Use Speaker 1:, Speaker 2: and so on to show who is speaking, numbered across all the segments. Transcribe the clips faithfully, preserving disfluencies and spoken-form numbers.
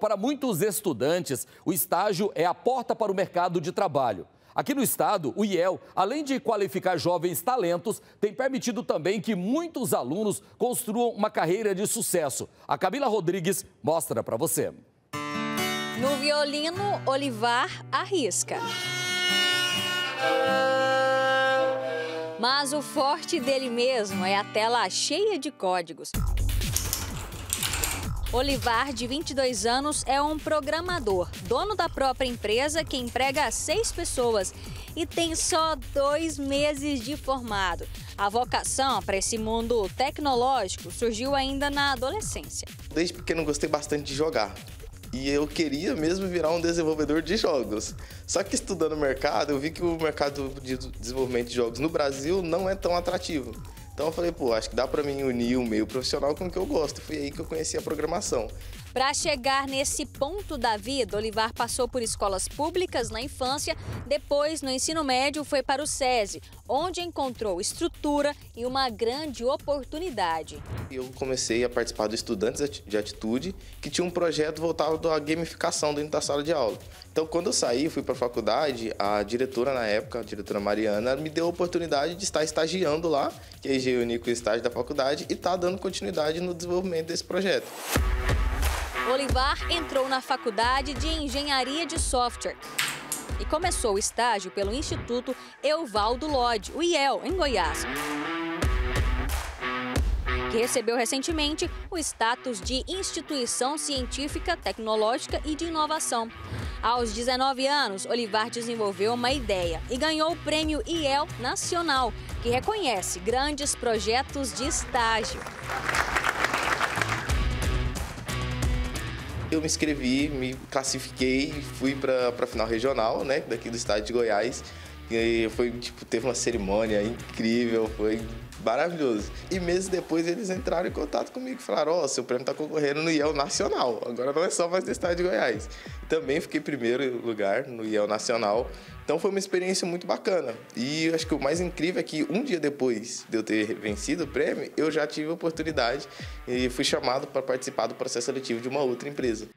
Speaker 1: Para muitos estudantes, o estágio é a porta para o mercado de trabalho. Aqui no estado, o I E L, além de qualificar jovens talentos, tem permitido também que muitos alunos construam uma carreira de sucesso. A Camila Rodrigues mostra para você.
Speaker 2: No violino, Olivar arrisca. Mas o forte dele mesmo é a tela cheia de códigos. Olivar, de vinte e dois anos, é um programador, dono da própria empresa que emprega seis pessoas e tem só dois meses de formado. A vocação para esse mundo tecnológico surgiu ainda na adolescência.
Speaker 3: Desde pequeno gostei bastante de jogar. E eu queria mesmo virar um desenvolvedor de jogos. Só que estudando o mercado, eu vi que o mercado de desenvolvimento de jogos no Brasil não é tão atrativo. Então eu falei, pô, acho que dá pra mim unir o meio profissional com o que eu gosto. Foi aí que eu conheci a programação.
Speaker 2: Para chegar nesse ponto da vida, Olivar passou por escolas públicas na infância, depois no ensino médio foi para o SESI, onde encontrou estrutura e uma grande oportunidade.
Speaker 3: Eu comecei a participar do Estudantes de Atitude, que tinha um projeto voltado à gamificação dentro da sala de aula. Então, quando eu saí, fui para a faculdade, a diretora na época, a diretora Mariana, me deu a oportunidade de estar estagiando lá, que aí reuni com o estágio da faculdade, e está dando continuidade no desenvolvimento desse projeto.
Speaker 2: Olivar entrou na Faculdade de Engenharia de Software e começou o estágio pelo Instituto Evaldo Lodge, o I E L, em Goiás, que recebeu recentemente o status de Instituição Científica, Tecnológica e de Inovação. Aos dezenove anos, Olivar desenvolveu uma ideia e ganhou o Prêmio I E L Nacional, que reconhece grandes projetos de estágio.
Speaker 3: Eu me inscrevi, me classifiquei, fui para a final regional, né, daqui do estado de Goiás. E foi, tipo, teve uma cerimônia incrível, foi maravilhoso. E meses depois eles entraram em contato comigo e falaram, ó, oh, seu prêmio está concorrendo no I E L Nacional, agora não é só mais do estado de Goiás. Também fiquei em primeiro lugar no I E L Nacional, então foi uma experiência muito bacana. E acho que o mais incrível é que um dia depois de eu ter vencido o prêmio, eu já tive a oportunidade e fui chamado para participar do processo seletivo de uma outra empresa.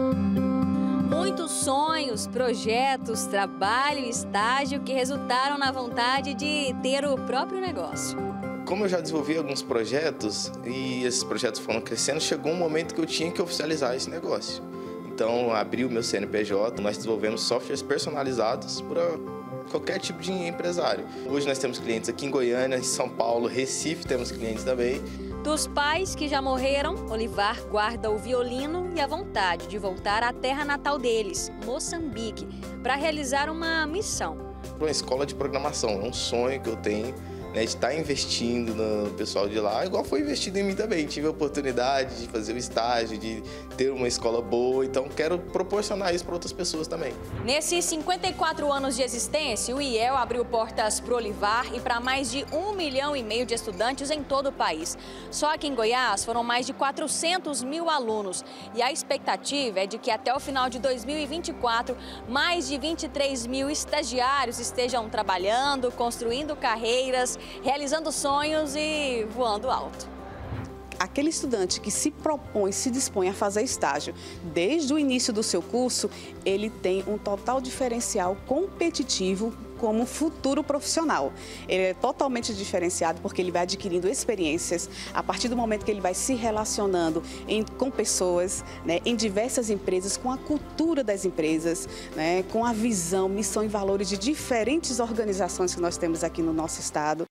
Speaker 2: Muitos sonhos, projetos, trabalho e estágio que resultaram na vontade de ter o próprio negócio.
Speaker 3: Como eu já desenvolvi alguns projetos e esses projetos foram crescendo, chegou um momento que eu tinha que oficializar esse negócio. Então, abri o meu C N P J, nós desenvolvemos softwares personalizados para qualquer tipo de empresário. Hoje nós temos clientes aqui em Goiânia, em São Paulo, Recife temos clientes também.
Speaker 2: Dos pais que já morreram, Olivar guarda o violino e a vontade de voltar à terra natal deles, Moçambique, para realizar uma missão.
Speaker 3: Uma escola de programação, é um sonho que eu tenho, né, de estar investindo no pessoal de lá, igual foi investido em mim também. Tive a oportunidade de fazer o estágio, de ter uma escola boa, então quero proporcionar isso para outras pessoas também.
Speaker 2: Nesses cinquenta e quatro anos de existência, o I E L abriu portas para o Olivar e para mais de um milhão e meio de estudantes em todo o país. Só aqui em Goiás foram mais de quatrocentos mil alunos e a expectativa é de que até o final de dois mil e vinte e quatro, mais de vinte e três mil estagiários estejam trabalhando, construindo carreiras, realizando sonhos e voando alto.
Speaker 4: Aquele estudante que se propõe, se dispõe a fazer estágio desde o início do seu curso, ele tem um total diferencial competitivo como futuro profissional. Ele é totalmente diferenciado porque ele vai adquirindo experiências a partir do momento que ele vai se relacionando em, com pessoas, né, em diversas empresas, com a cultura das empresas, né, com a visão, missão e valores de diferentes organizações que nós temos aqui no nosso estado.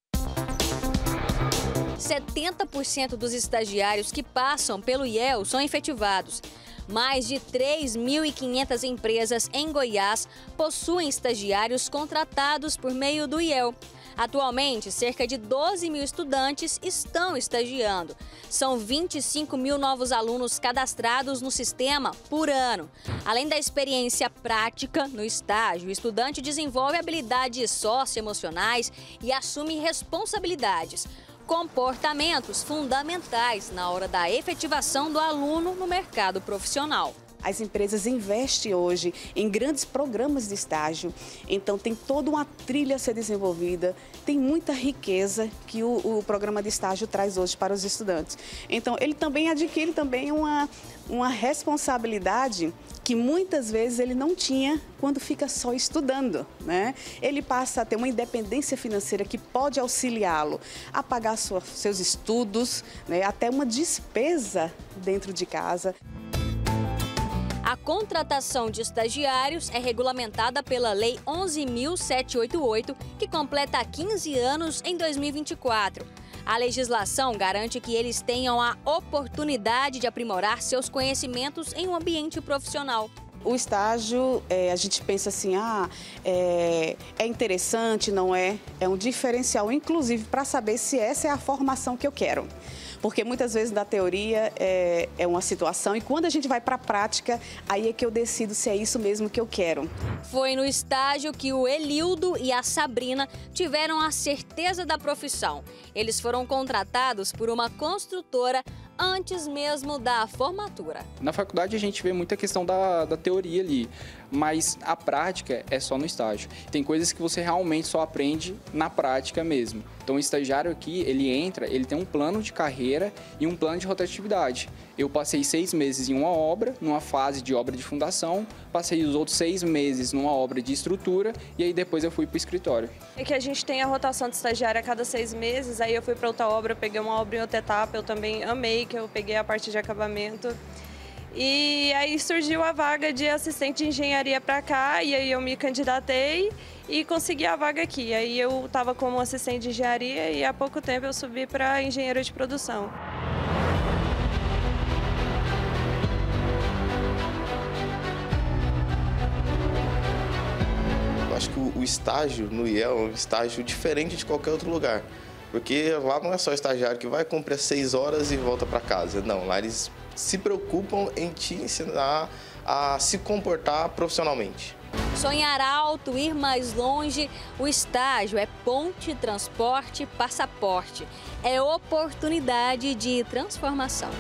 Speaker 2: setenta por cento dos estagiários que passam pelo I E L são efetivados. Mais de três mil e quinhentas empresas em Goiás possuem estagiários contratados por meio do I E L. Atualmente, cerca de doze mil estudantes estão estagiando. São vinte e cinco mil novos alunos cadastrados no sistema por ano. Além da experiência prática no estágio, o estudante desenvolve habilidades socioemocionais e assume responsabilidades. Comportamentos fundamentais na hora da efetivação do aluno no mercado profissional.
Speaker 4: As empresas investem hoje em grandes programas de estágio, então tem toda uma trilha a ser desenvolvida, tem muita riqueza que o, o programa de estágio traz hoje para os estudantes. Então, ele também adquire também uma, uma responsabilidade que muitas vezes ele não tinha quando fica só estudando, né? Ele passa a ter uma independência financeira que pode auxiliá-lo a pagar sua, seus estudos, né? Até uma despesa dentro de casa.
Speaker 2: A contratação de estagiários é regulamentada pela Lei onze mil setecentos e oitenta e oito, que completa quinze anos em dois mil e vinte e quatro. A legislação garante que eles tenham a oportunidade de aprimorar seus conhecimentos em um ambiente profissional.
Speaker 4: O estágio, é, a gente pensa assim, ah, é, é interessante, não é? É um diferencial, inclusive, para saber se essa é a formação que eu quero. Porque muitas vezes na teoria é, é uma situação e quando a gente vai para a prática, aí é que eu decido se é isso mesmo que eu quero.
Speaker 2: Foi no estágio que o Elildo e a Sabrina tiveram a certeza da profissão. Eles foram contratados por uma construtora antes mesmo da formatura.
Speaker 5: Na faculdade a gente vê muita questão da, da teoria ali, mas a prática é só no estágio. Tem coisas que você realmente só aprende na prática mesmo. Então o estagiário aqui, ele entra, ele tem um plano de carreira e um plano de rotatividade. Eu passei seis meses em uma obra, numa fase de obra de fundação, passei os outros seis meses numa obra de estrutura e aí depois eu fui para o escritório.
Speaker 6: É que a gente tem a rotação de estagiário a cada seis meses, aí eu fui para outra obra, peguei uma obra em outra etapa, eu também amei, que eu peguei a parte de acabamento. E aí surgiu a vaga de assistente de engenharia para cá, e aí eu me candidatei e consegui a vaga aqui. Aí eu estava como assistente de engenharia e há pouco tempo eu subi para engenheiro de produção.
Speaker 3: Eu acho que o estágio no I E L é um estágio diferente de qualquer outro lugar. Porque lá não é só o estagiário que vai cumprir as seis horas e volta para casa. Não, lá eles se preocupam em te ensinar a se comportar profissionalmente.
Speaker 2: Sonhar alto, ir mais longe, o estágio é ponte, transporte, passaporte. É oportunidade de transformação.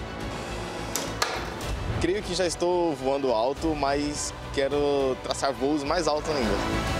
Speaker 3: Creio que já estou voando alto, mas quero traçar voos mais altos ainda.